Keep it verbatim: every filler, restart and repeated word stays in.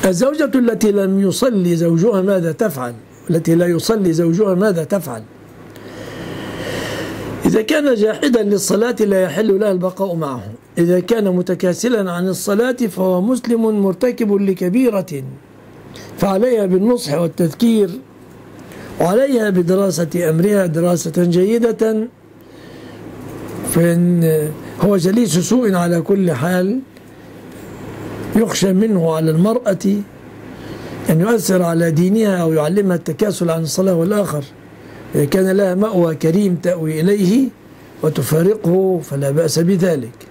الزوجة التي لم يصلي زوجها ماذا تفعل؟ التي لا يصلي زوجها ماذا تفعل؟ إذا كان جاحدا للصلاة لا يحل لها البقاء معه. إذا كان متكاسلا عن الصلاة فهو مسلم مرتكب لكبيرة، فعليها بالنصح والتذكير، وعليها بدراسة أمرها دراسة جيدة، فإن هو جليس سوء على كل حال، يخشى منه على المرأة أن يؤثر على دينها أو يعلمها التكاسل عن الصلاة والآخر. إذا كان لها مأوى كريم تأوي إليه وتفارقه فلا بأس بذلك.